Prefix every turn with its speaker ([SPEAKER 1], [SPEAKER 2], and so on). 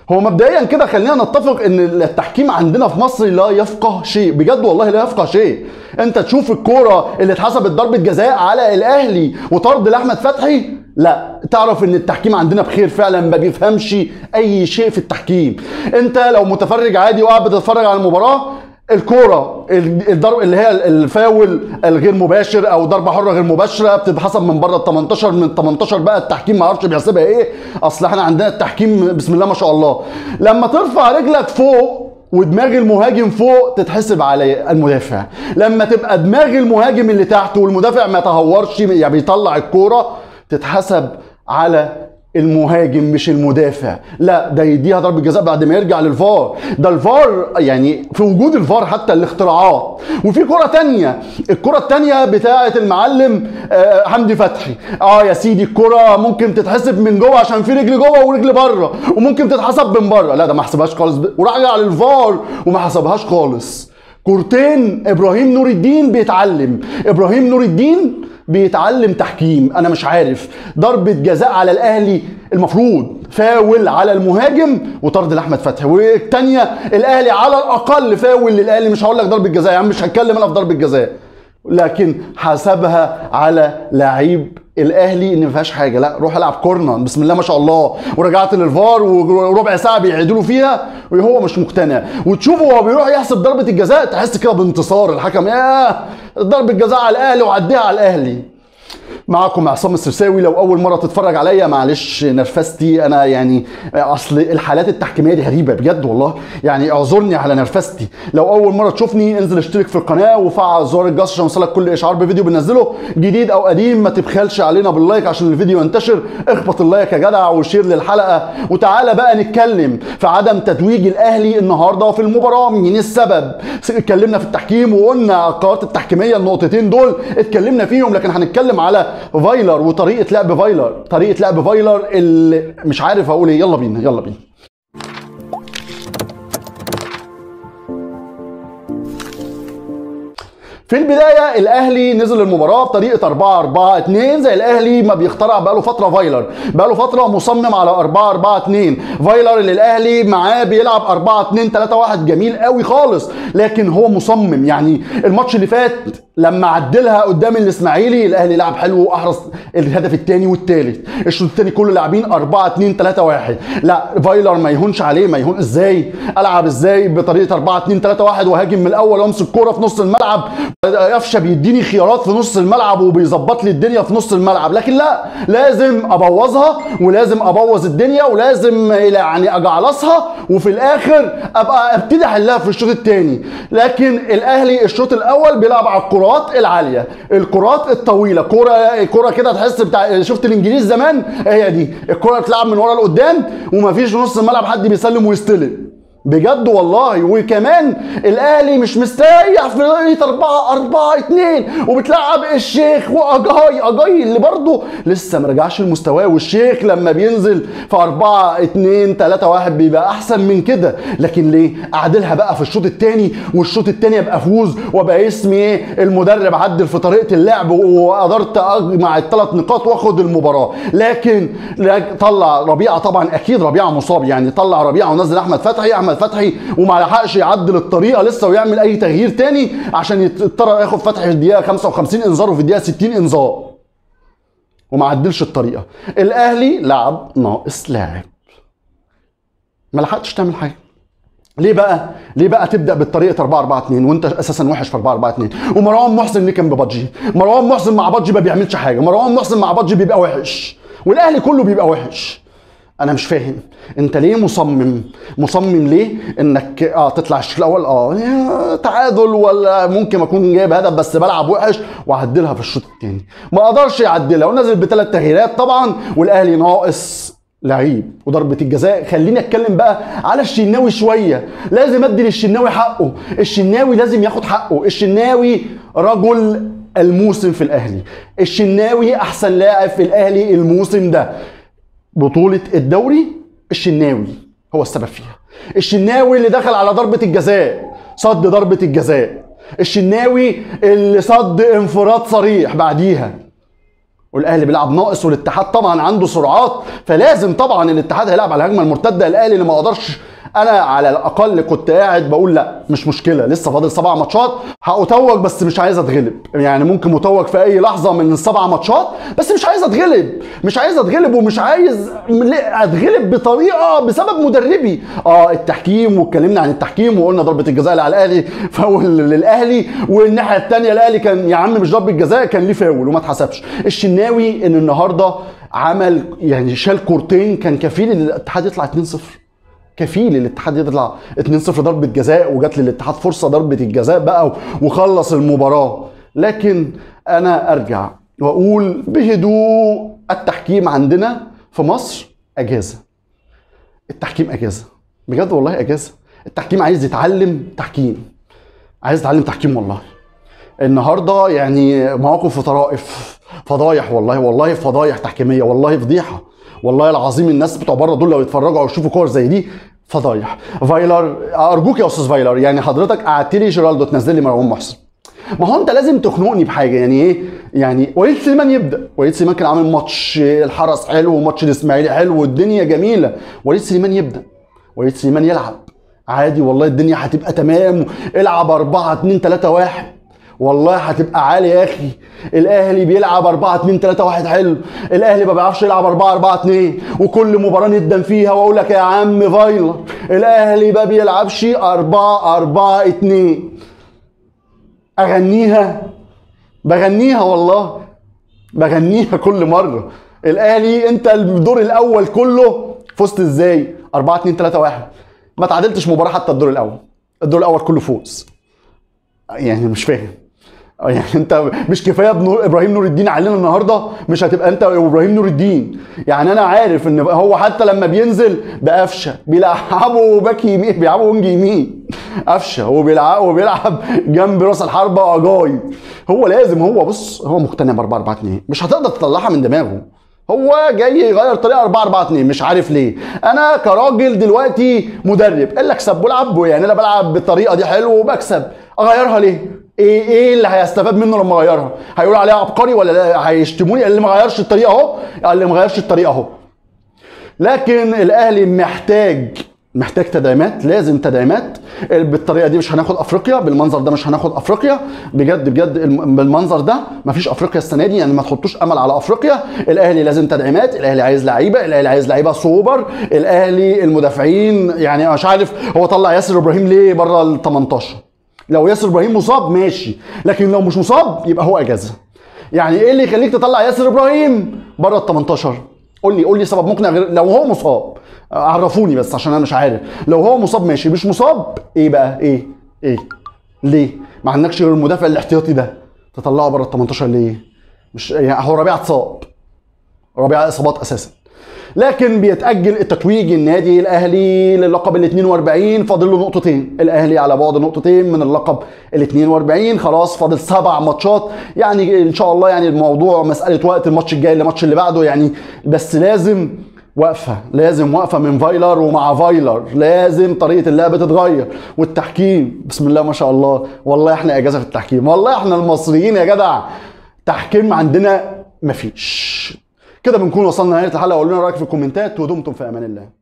[SPEAKER 1] هو مبدئيا كده خلينا نتفق ان التحكيم عندنا في مصر لا يفقه شيء، بجد والله لا يفقه شيء. انت تشوف الكوره اللي اتحسبت ضربه جزاء على الاهلي وطرد لاحمد فتحي، لا تعرف ان التحكيم عندنا بخير فعلا، ما بيفهمش اي شيء في التحكيم. انت لو متفرج عادي وقاعد بتتفرج على المباراه، الكوره الضرب اللي هي الفاول الغير مباشر او ضربه حره غير مباشره بتتحسب من بره ال 18، من ال 18 بقى التحكيم ما اعرفش بيحسبها ايه، اصل احنا عندنا التحكيم بسم الله ما شاء الله. لما ترفع رجلك فوق ودماغ المهاجم فوق تتحسب على المدافع، لما تبقى دماغ المهاجم اللي تحت والمدافع ما يتهورش يعني بيطلع الكوره تتحسب على المهاجم مش المدافع، لا ده يديها ضربة جزاء بعد ما يرجع للفار. ده الفار يعني في وجود الفار حتى الاختراعات. وفي كرة تانية، الكرة التانية بتاعة المعلم حمدي فتحي، يا سيدي الكرة ممكن تتحسب من جوه عشان في رجل جوه ورجل بره، وممكن تتحسب من بره، لا ده ما حسبهاش خالص ورجع للفار وما حسبهاش خالص. كورتين ابراهيم نور الدين بيتعلم، ابراهيم نور الدين بيتعلم تحكيم. انا مش عارف، ضربة جزاء على الاهلي المفروض فاول على المهاجم وطرد لاحمد فتحي، والثانيه الاهلي على الاقل فاول للاهلي، مش هقول لك ضربة جزاء يا عم، مش هتكلم انا في ضربة جزاء، لكن حسبها على لعيب الاهلي ان ما فيهاش حاجه، لا روح العب كورنر بسم الله ما شاء الله، ورجعت للفار وربع ساعه بيعيدوا له فيها وهو مش مقتنع، وتشوفه وهو بيروح يحسب ضربه الجزاء تحس كده بانتصار الحكم، ضربه جزاء على الاهلي وعديها على الاهلي. معكم عصام السرساوي. لو اول مره تتفرج عليا معلش نرفستي، انا يعني اصل الحالات التحكيميه دي غريبه بجد والله، يعني اعذرني على نرفستي. لو اول مره تشوفني انزل اشترك في القناه وفعل زر الجرس عشان يوصلك كل اشعار بفيديو بننزله جديد او قديم. ما تبخلش علينا باللايك عشان الفيديو ينتشر، اخبط اللايك يا جدع وشير للحلقه. وتعالى بقى نتكلم في عدم تتويج الاهلي النهارده في المباراه، مين السبب؟ اتكلمنا في التحكيم وقلنا القرارات التحكيميه النقطتين دول اتكلمنا فيهم، لكن هنتكلم على فايلر وطريقه لعب فايلر، طريقه لعب فايلر اللي مش عارف اقول ايه. يلا بينا يلا بينا. في البدايه الاهلي نزل المباراه بطريقه 4-4-2 زي الاهلي ما بيخترع بقاله فتره. فايلر بقاله فتره مصمم على 4-4-2، فايلر اللي الاهلي معاه بيلعب 4-2-3-1 جميل قوي خالص، لكن هو مصمم. يعني الماتش اللي فات لما عدلها قدام الاسماعيلي الاهلي لعب حلو واحرز الهدف الثاني والثالث، الشوط الثاني كله لاعبين 4-2-3-1. لا فايلر ما يهونش عليه، ما يهون ازاي العب ازاي بطريقه 4-2-3-1 وهاجم من الاول وامسك الكوره في نص الملعب. قفشه بيديني خيارات في نص الملعب وبيظبط لي الدنيا في نص الملعب، لكن لا لازم ابوظها ولازم ابوظ الدنيا ولازم يعني اجعلصها وفي الاخر ابقى ابتدي احلها في الشوط الثاني. لكن الاهلي الشوط الاول بيلعب على الكرات العاليه، الكرات الطويله، كوره كده تحس بتاع شفت الانجليز زمان، هي دي الكوره بتلعب من ورا لقدام ومفيش نص الملعب حد بيسلم ويستلم بجد والله. وكمان الاهلي مش مستريح في طريقه 4-4-2 وبتلعب الشيخ واجاي اللي برضه لسه ما رجعش لمستواه، والشيخ لما بينزل في 4-2-3-1 بيبقى احسن من كده. لكن ليه اعدلها بقى في الشوط الثاني، والشوط الثاني ابقى افوز وابقى اسمي ايه المدرب عدل في طريقه اللعب وقدرت اجمع الثلاث نقاط واخد المباراه. لكن طلع ربيعه، طبعا اكيد ربيعه مصاب، يعني طلع ربيعه ونزل احمد فتحي وما لحقش يعدل الطريقه لسه ويعمل اي تغيير تاني عشان يضطر ياخد فتحي في الدقيقه 55 انذار وفي الدقيقه 60 انذار وما عدلش الطريقه. الاهلي لعب ناقص لاعب، ما لحقتش تعمل حاجه. ليه بقى تبدا بالطريقه 4-4-2 وانت اساسا وحش في 4-4-2؟ ومروان محسن اللي كان ببادجي، مروان محسن مع بادجي ما بيعملش حاجه، مروان محسن مع بادجي بيبقى وحش والاهلي كله بيبقى وحش. انا مش فاهم انت ليه مصمم ليه انك تطلع الشوط الاول تعادل ولا ممكن اكون جايب هدف بس بلعب وحش واعدلها في الشوط الثاني، ما قدرش يعدلها ونزل بثلاث تغييرات طبعا، والاهلي ناقص لعيب وضربه الجزاء. خليني اتكلم بقى على الشناوي شويه، لازم ادي للشناوي حقه، الشناوي لازم ياخد حقه، الشناوي رجل الموسم في الاهلي، الشناوي احسن لاعب في الاهلي الموسم ده. بطولة الدوري الشناوي هو السبب فيها، الشناوي اللي دخل على ضربة الجزاء صد ضربة الجزاء، الشناوي اللي صد انفراد صريح بعديها، والاهلي بيلعب ناقص، والاتحاد طبعا عنده سرعات، فلازم طبعا الاتحاد هيلعب على الهجمه المرتده. الاهلي اللي ما قدرش، انا على الاقل كنت قاعد بقول لا مش مشكله، لسه فاضل 7 ماتشات هاتوج، بس مش عايز اتغلب. يعني ممكن متوج في اي لحظه من ال7 ماتشات، بس مش عايز اتغلب، مش عايز اتغلب، ومش عايز اتغلب بطريقه بسبب مدربي. التحكيم، واتكلمنا عن التحكيم وقلنا ضربه الجزاء اللي على الاهلي فاول للاهلي، والناحيه الثانيه الاهلي كان يا عم مش ضربه جزاء، كان ليه فاول وما اتحسبش. الشناوي ان النهارده عمل يعني شال كورتين كان كفيل ان الاتحاد يطلع 2-0، كفيل الاتحاد يطلع 2-0 ضربه جزاء، وجات للاتحاد فرصه ضربه الجزاء بقى وخلص المباراه. لكن انا ارجع واقول بهدوء، التحكيم عندنا في مصر اجازه. التحكيم اجازه بجد والله، اجازه. التحكيم عايز يتعلم تحكيم، عايز يتعلم تحكيم والله. النهارده يعني مواقف وطرائف، فضايح والله فضايح تحكيميه، والله فضيحه والله العظيم. الناس بتوع بره دول لو يتفرجوا او يشوفوا كور زي دي فضايح. فايلر، ارجوك يا استاذ فايلر، يعني حضرتك قعدت لي جيرالدو تنزل لي مروان محسن، ما هو انت لازم تخنقني بحاجه. يعني ايه؟ يعني وليد سليمان يبدا، وليد سليمان كان عامل ماتش الحرس حلو وماتش الاسماعيلي حلو والدنيا جميله، وليد سليمان يبدا، وليد سليمان يلعب عادي والله، الدنيا هتبقى تمام. العب 4-2-3-1 والله هتبقى عالي يا اخي. الاهلي بيلعب 4-2-3-1 حلو، الاهلي ما بيعرفش يلعب 4-4-2، وكل مباراه ندم فيها واقول لك يا عم فايلر الاهلي ما بيلعبش 4-4-2. اغنيها، بغنيها والله، بغنيها كل مره. الاهلي انت الدور الاول كله فزت ازاي؟ 4-2-3-1، ما تعادلتش مباراه حتى الدور الاول، الدور الاول كله فوز. يعني مش فاهم، يعني انت مش كفايه ابراهيم نور الدين علينا النهارده؟ مش هتبقى انت وابراهيم نور الدين؟ يعني انا عارف ان هو حتى لما بينزل بقفشه بيلعبوا باك يمين، بيلعبوا وينج يمين قفشه، وبيلعب جنب راس الحربه اجاي. هو لازم، هو بص هو مقتنع ب 4-4-2، مش هتقدر تطلعها من دماغه. هو جاي يغير طريقه 4-4-2 مش عارف ليه. انا كراجل دلوقتي مدرب قال لك سب والعب، يعني انا بلعب بالطريقه دي حلو وبكسب، اغيرها ليه؟ ايه اللي هيستفاد منه لما اغيرها؟ هيقول عليها عبقري ولا هيشتموني اللي ما غيرش الطريقه اهو؟ اللي ما غيرش الطريقه اهو. لكن الاهلي محتاج تدعيمات، لازم تدعيمات. بالطريقه دي مش هناخد افريقيا، بالمنظر ده مش هناخد افريقيا بجد، بالمنظر ده مفيش افريقيا السنه دي، يعني ما تحطوش امل على افريقيا. الاهلي لازم تدعيمات، الاهلي عايز لعيبه، الاهلي عايز لعيبه سوبر، الاهلي المدافعين يعني مش عارف هو طلع ياسر ابراهيم ليه بره ال 18؟ لو ياسر ابراهيم مصاب ماشي، لكن لو مش مصاب يبقى هو اجازه. يعني ايه اللي يخليك تطلع ياسر ابراهيم بره ال 18؟ قول لي سبب مقنع غير لو هو مصاب، عرفوني بس عشان انا مش عارف. لو هو مصاب ماشي، مش مصاب ايه بقى؟ ايه ليه ما عندكش غير المدافع الاحتياطي ده تطلعه بره ال 18 ليه؟ مش يعني هو ربيعه اتصاب، ربيعه اصابات اساسا. لكن بيتأجل التتويج النادي الاهلي للقب ال 42، فاضل له نقطتين، الاهلي على بعد نقطتين من اللقب ال 42، خلاص فاضل 7 ماتشات، يعني ان شاء الله يعني الموضوع مسألة وقت، الماتش الجاي الماتش اللي بعده يعني، بس لازم وقفه من فايلر، ومع فايلر لازم طريقه اللعب تتغير، والتحكيم بسم الله ما شاء الله، والله احنا اجازه في التحكيم، والله احنا المصريين يا جدع تحكيم عندنا مفيش. كده بنكون وصلنا لنهايه الحلقه، قولوا لنا رايك في الكومنتات، ودمتم في امان الله.